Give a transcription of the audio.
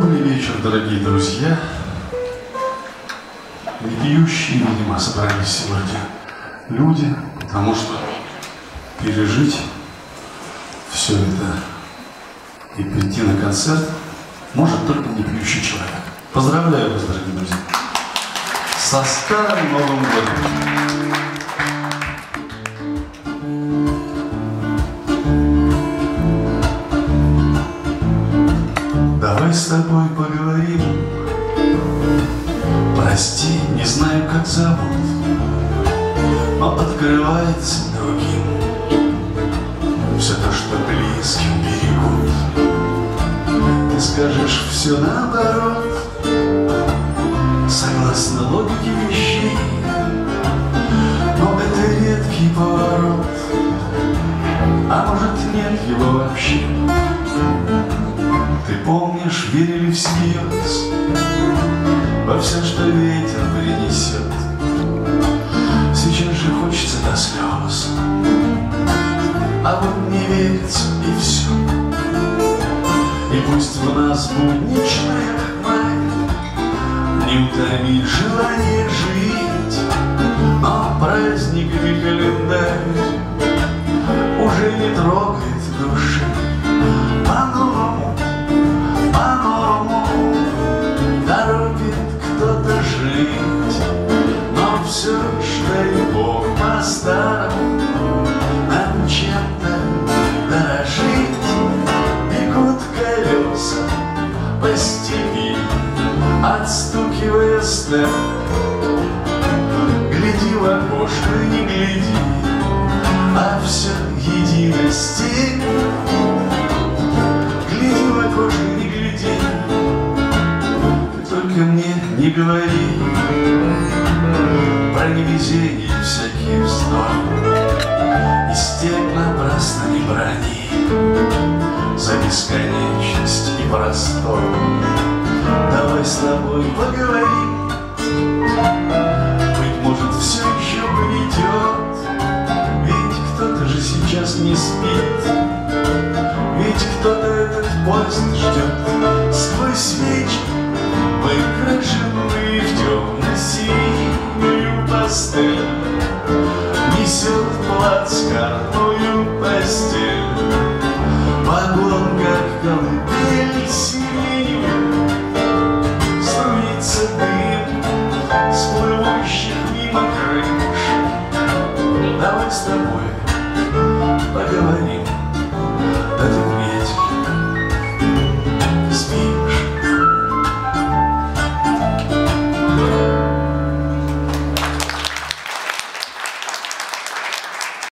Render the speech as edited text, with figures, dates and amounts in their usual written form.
Добрый вечер, дорогие друзья. Не пьющие, видимо, собрались сегодня люди, потому что пережить все это и прийти на концерт может только не пьющий человек. Поздравляю вас, дорогие друзья, со Старым Новым годом! Давай с тобой поговорим. Прости, не знаю, как зовут, но открывается другим все то, что близким берегут. Ты скажешь все наоборот, согласно логике вещей, но это редкий поворот, а может нет его вообще. Ты помнишь, верили всерьез во все, что ветер принесет. Сейчас же хочется до слез, а вот не верится и все. И пусть в нас будничная хмарь не утомит желание жить, но праздниками календарь уже не трогает души. По-новому торопит кто-то жить, но все, что любовь по-старому, нам чем-то дорожить. Бегут колеса по степи, отстукивая степ. Гляди в окошко, не гляди, а все едино степь. Гляди в окошко, не гляди, ты только мне не говори про невезение и всякий вздор, и степь напрасно не брони за бесконечность и простор. Давай с тобой поговорим, быть может, все еще придет, ведь кто-то же сейчас не спит, ведь кто-то этот поезд ждет. Сквозь вечер выкрашенный в темно-синюю пастель несет плацкартную постель. Вагон, как колыбель сиреневая, струится дым с плывущих мимо крыш. Давай с тобой поговорим.